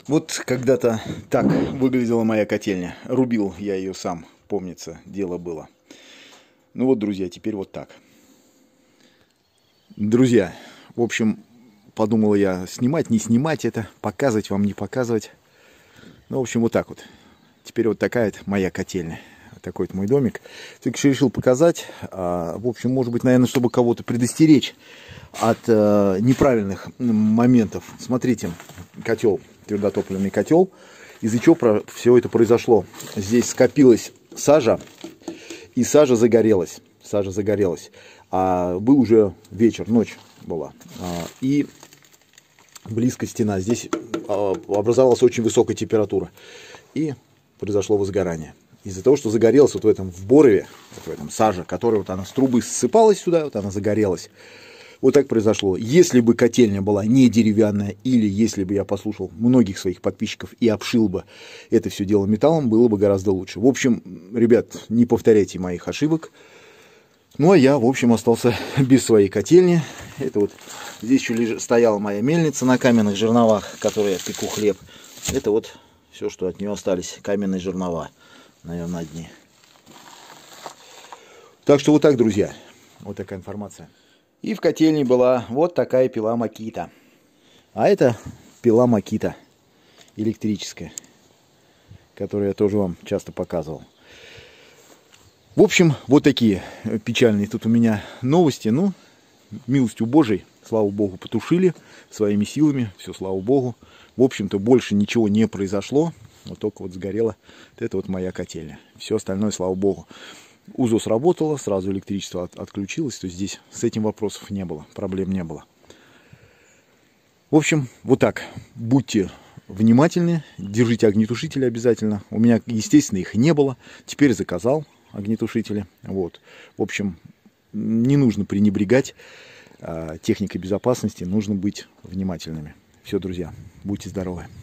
Вот когда-то так выглядела моя котельня. Рубил я ее сам, помнится, дело было. Ну вот, друзья, теперь вот так. Друзья, в общем, подумал я, снимать, не снимать это, показывать вам, не показывать. Ну, в общем, вот так вот. Теперь вот такая моя котельня. Такой вот мой домик. Только что решил показать. В общем, может быть, наверное, чтобы кого-то предостеречь от неправильных моментов. Смотрите, котел, твердотопливный котел. Из-за чего все это произошло? Здесь скопилась сажа, и сажа загорелась. Сажа загорелась. Был уже вечер, ночь была. И близко стена. Здесь образовалась очень высокая температура. И произошло возгорание. Из-за того, что загорелась вот в борове, вот в этом саже, которая вот она с трубы ссыпалась сюда, вот она загорелась. Вот так произошло. Если бы котельня была не деревянная, или если бы я послушал многих своих подписчиков и обшил бы это все дело металлом, было бы гораздо лучше. В общем, ребят, не повторяйте моих ошибок. Ну, а я, в общем, остался без своей котельни. Это вот здесь еще стояла моя мельница на каменных жерновах, в которой я пеку хлеб. Это вот все, что от нее остались, каменные жернова, наверное, на дне. Так что вот так, друзья. Вот такая информация. И в котельне была вот такая пила Makita. А это пила Makita электрическая, которую я тоже вам часто показывал. В общем, вот такие печальные тут у меня новости. Ну, милостью Божией, слава Богу, потушили своими силами. Все, слава Богу. В общем-то, больше ничего не произошло. Вот только вот сгорела вот это вот моя котельня. Все остальное, слава Богу. УЗО сработало, сразу электричество отключилось. То есть здесь с этим вопросов не было, проблем не было. В общем, вот так. Будьте внимательны, держите огнетушители обязательно. У меня, естественно, их не было. Теперь заказал огнетушители. Вот. В общем, не нужно пренебрегать техникой безопасности, нужно быть внимательными. Все, друзья, будьте здоровы.